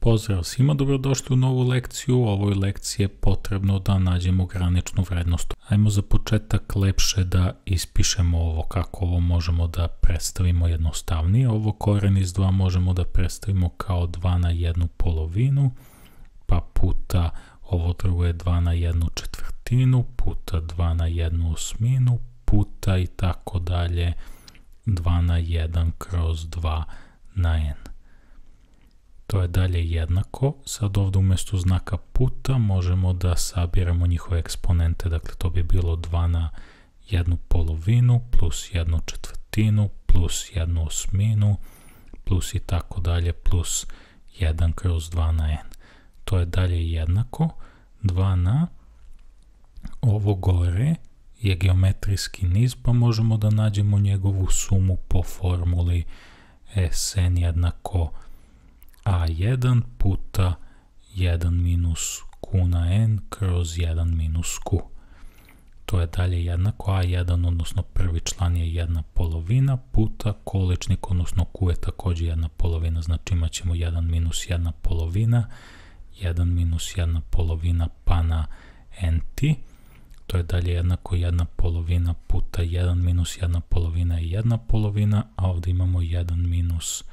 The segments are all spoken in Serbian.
Pozdrav svima, dobrodošli u novu lekciju. U ovoj lekciji je potrebno da nađemo graničnu vrednost. Ajmo za početak lepše da ispišemo ovo, kako ovo možemo da predstavimo jednostavnije. Ovo koren iz 2 možemo da predstavimo kao 2 na 1/2, pa puta ovo drugo je 2 na 1/4, puta 2 na 1/8, puta i tako dalje 2 na 1/2 na n. To je dalje jednako. Sad ovdje umjesto znaka puta možemo da sabiramo njihove eksponente. Dakle, to bi bilo 2 na 1/2 plus 1/4 plus 1/8 plus i tako dalje plus 1/2 na n. To je dalje jednako. 2 na ovo gore je geometrijski niz, pa možemo da nađemo njegovu sumu po formuli Sn jednako a1 puta 1 minus q na n kroz 1 minus q. To je dalje jednako a1, odnosno prvi član je 1/2 puta količnik, odnosno q je također 1/2, znači imat ćemo 1 minus 1/2, 1 minus 1/2 pa na nt. To je dalje jednako 1/2 puta 1 minus 1/2 i 1/2, a ovdje imamo 1 minus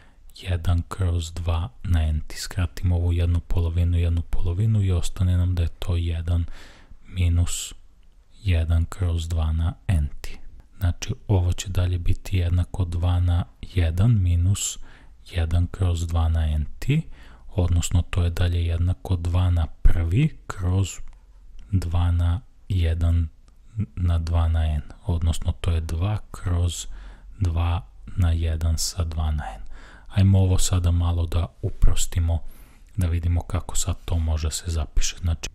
1/2 na nt. Skratimo ovu 1/2 i ostane nam da je to 1 minus 1/2 na nt. Znači ovo će dalje biti jednako 2 na 1 minus 1/2 na nt, odnosno to je dalje jednako 2 na prvi kroz 2 na 1 na 2 na n, odnosno to je 2 kroz 2 na 1 sa 2 na n. Ajmo ovo sada malo da uprostimo, da vidimo kako sad to može se zapiše. Znači,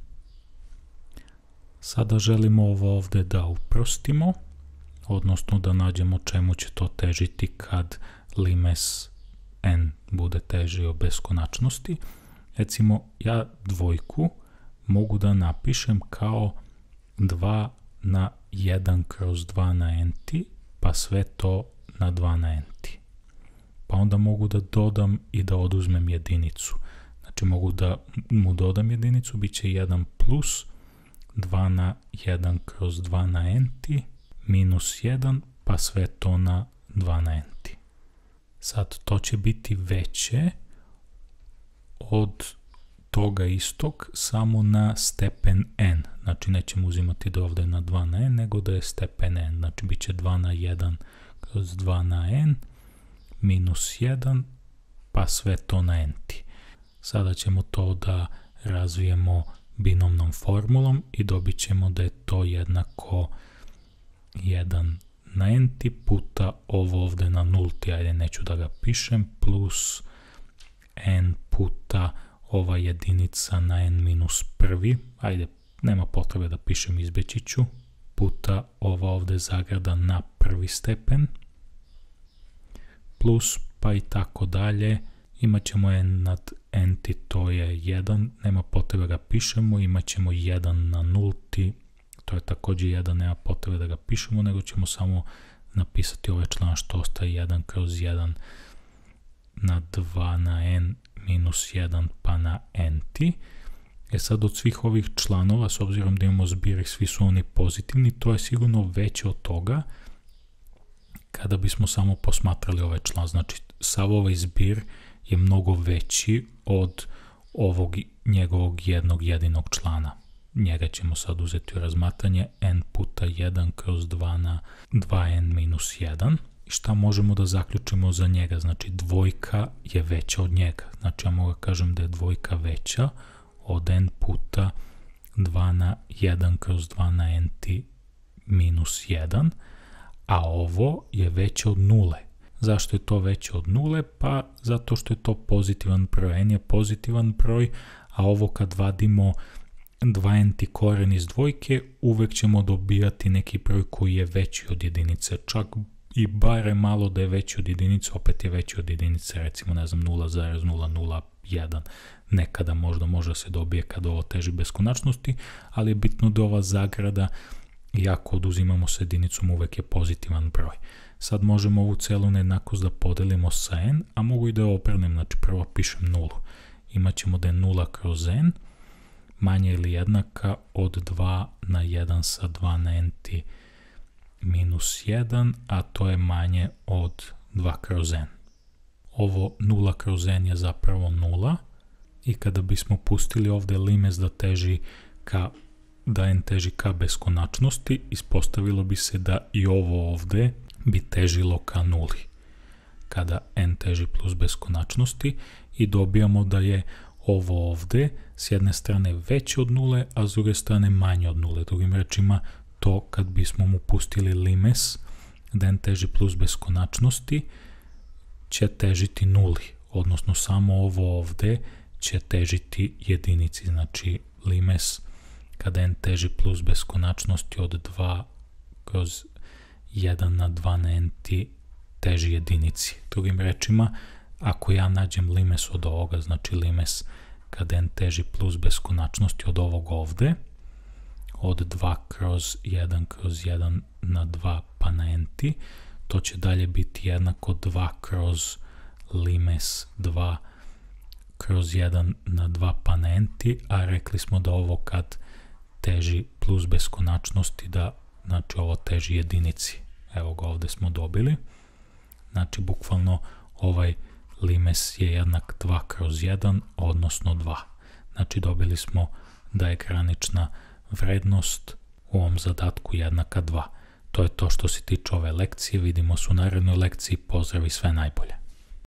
sada želimo ovo ovdje da uprostimo, odnosno da nađemo čemu će to težiti kad limes n bude težio beskonačnosti. Recimo, ja dvojku mogu da napišem kao 2 na 1/2 na nt, pa sve to na 2 na nt. Pa onda mogu da dodam i da oduzmem jedinicu. Znači mogu da mu dodam jedinicu, bit će 1 plus 2 na 1/2 na nt minus 1, pa sve to na 2 na nt. Sad to će biti veće od toga istog samo na stepen n. Znači nećemo uzimati da ovdje je na 2 na n, nego da je stepen n. Znači bit će 2 na 1/2 na n minus 1, pa sve to na nt. Sada ćemo to da razvijemo binomnom formulom i dobit ćemo da je to jednako 1 na nt puta ovo ovdje na nulti, ajde neću da ga pišem, plus n puta ova jedinica na n minus prvi, ajde nema potrebe da pišem, izbeći ću, puta ova ovdje zagrada na prvi stepen, plus pa i tako dalje, imat ćemo n nad nt, to je 1, nema potrebe da ga pišemo, imat ćemo 1 na nulti, to je također 1, nema potrebe da ga pišemo, nego ćemo samo napisati ovaj član što ostaje 1/1 na 2 na n minus 1 pa na nt. Sad od svih ovih članova, s obzirom da imamo zbir i svi su oni pozitivni, to je sigurno veće od toga kada bismo samo posmatrali ovaj član. Znači, sav ovaj zbir je mnogo veći od ovog njegovog jednog jedinog člana. Njega ćemo sad uzeti u razmatranje, n puta 1/2 na 2n minus 1. I šta možemo da zaključimo za njega? Znači, dvojka je veća od njega. Znači, ja mogu kažem da je dvojka veća od n puta 2 na 1/2 na nt minus 1, a ovo je veće od nule. Zašto je to veće od nule? Pa zato što je to pozitivan broj. N je pozitivan broj, a ovo kad vadimo 2nt koren iz dvojke, uvek ćemo dobijati neki broj koji je veći od jedinice. Čak i bare malo da je veći od jedinice, opet je veći od jedinice, recimo, ne znam, 0,001. Nekada možda može se dobije kada ovo teži beskonačnosti, ali je bitno da ova zagrada, iako oduzimamo sa jedinicom, uvek je pozitivan broj. Sad možemo ovu celu nejednakost da podelimo sa n, a mogu i da je obrnem, znači prvo pišem nulu. imat ćemo da je 0 kroz n manje ili jednaka od 2 na 1 sa 2 na nt minus 1, a to je manje od 2 kroz n. Ovo 0 kroz n je zapravo 0 i kada bismo pustili ovdje limes da n teži ka beskonačnosti, ispostavilo bi se da i ovo ovdje bi težilo ka nuli kada n teži plus beskonačnosti i dobijamo da je ovo ovdje s jedne strane veće od nule, a s druge strane manje od nule. Drugim rečima, to kad bismo mu pustili limes da n teži plus beskonačnosti će težiti nuli, odnosno samo ovo ovdje će težiti jedinici, znači limes kada n teži plus beskonačnosti od 2 kroz 1 na 2 na nt teži jedinici. Drugim rečima, ako ja nađem limes od ovoga, znači limes kada n teži plus beskonačnosti od ovog ovdje, od 2 kroz 1 na 2 pa na nt, to će dalje biti jednako 2 kroz limes 2 kroz 1 na 2 pa na nt, a rekli smo da ovo kad teži plus beskonačnosti, da znači ovo teži jedinici. Evo ga, ovdje smo dobili. Znači, bukvalno ovaj limes je jednak 2 kroz 1, odnosno 2. Znači, dobili smo da je granična vrednost u ovom zadatku jednaka 2. To je to što se tiče ove lekcije. Vidimo se u narednoj lekciji. Pozdrav i sve najbolje.